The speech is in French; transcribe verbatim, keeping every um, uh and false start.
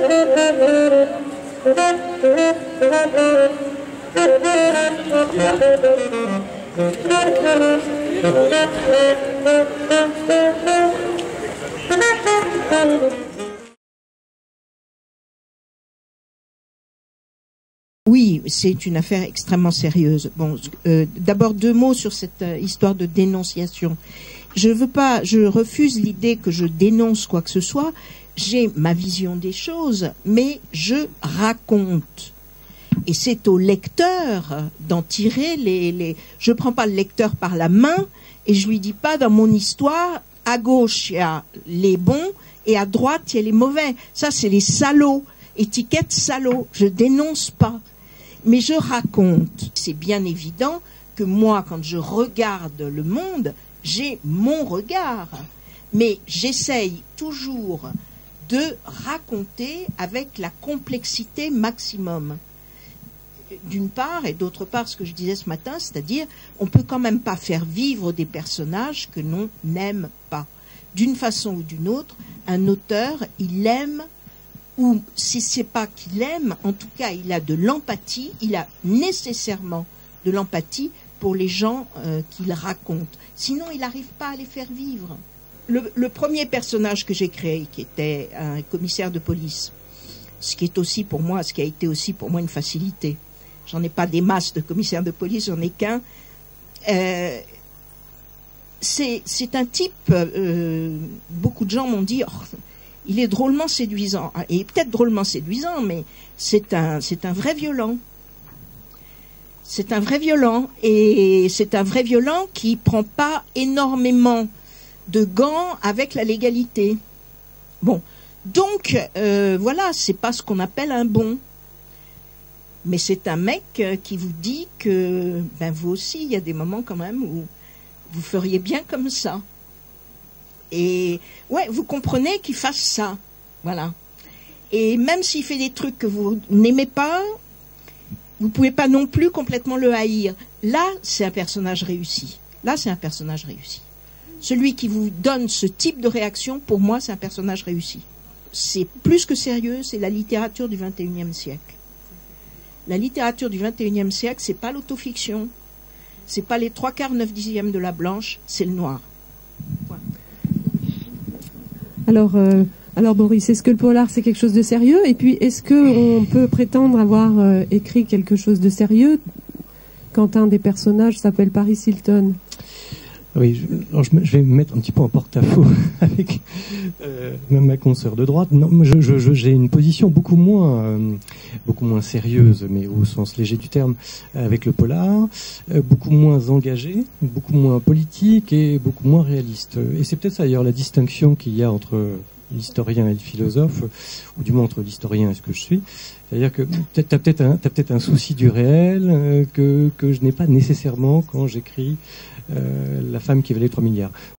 Oui, c'est une affaire extrêmement sérieuse. Bon, euh, d'abord deux mots sur cette euh, histoire de dénonciation. Je veux pas, je refuse l'idée que je dénonce quoi que ce soit. J'ai ma vision des choses, mais je raconte. Et c'est au lecteur d'en tirer les, les... Je prends pas le lecteur par la main et je lui dis pas dans mon histoire, à gauche il y a les bons et à droite il y a les mauvais. Ça c'est les salauds. Étiquette salaud. Je dénonce pas. Mais je raconte. C'est bien évident que moi, quand je regarde le monde, j'ai mon regard. Mais j'essaye toujours de raconter avec la complexité maximum. D'une part, et d'autre part, ce que je disais ce matin, c'est-à-dire, on peut quand même pas faire vivre des personnages que l'on n'aime pas. D'une façon ou d'une autre, un auteur, il aime, ou si c'est pas qu'il aime, en tout cas, il a de l'empathie, il a nécessairement de l'empathie pour les gens euh, qu'il raconte. Sinon, il n'arrive pas à les faire vivre. Le, le premier personnage que j'ai créé, qui était un commissaire de police, ce qui est aussi pour moi, ce qui a été aussi pour moi une facilité. J'en ai pas des masses de commissaires de police, j'en ai qu'un. Euh, c'est, c'est un type, euh, beaucoup de gens m'ont dit, oh, il est drôlement séduisant. Et peut-être drôlement séduisant, mais c'est un, c'est un vrai violent. C'est un vrai violent. Et c'est un vrai violent qui prend pas énormément de gants avec la légalité. Bon. Donc, euh, voilà, c'est pas ce qu'on appelle un bon. Mais c'est un mec euh, qui vous dit que, ben vous aussi, il y a des moments quand même où vous feriez bien comme ça. Et, ouais, vous comprenez qu'il fasse ça. Voilà. Et même s'il fait des trucs que vous n'aimez pas, vous pouvez pas non plus complètement le haïr. Là, c'est un personnage réussi. Là, c'est un personnage réussi. Celui qui vous donne ce type de réaction, pour moi, c'est un personnage réussi. C'est plus que sérieux, c'est la littérature du vingt et unième siècle. La littérature du vingt et unième siècle, c'est pas l'autofiction, c'est pas les trois quarts, neuf dixièmes de la blanche, c'est le noir. Point. Alors, euh, alors Boris, est-ce que le polar c'est quelque chose de sérieux? Et puis, est-ce que on peut prétendre avoir euh, écrit quelque chose de sérieux quand un des personnages s'appelle Paris Hilton? Oui, je, alors je, je vais me mettre un petit peu en porte-à-faux avec euh, même ma consoeur de droite. Non, je, je, j'ai une position beaucoup moins, euh, beaucoup moins sérieuse, mais au sens léger du terme, avec le polar, euh, beaucoup moins engagée, beaucoup moins politique et beaucoup moins réaliste. Et c'est peut-être ça d'ailleurs la distinction qu'il y a entre l'historien et le philosophe, ou du moins entre l'historien et ce que je suis. C'est-à-dire que peut-être t'as peut-être un, t'as peut-être un souci du réel euh, que que je n'ai pas nécessairement quand j'écris. Euh, la femme qui valait trois milliards.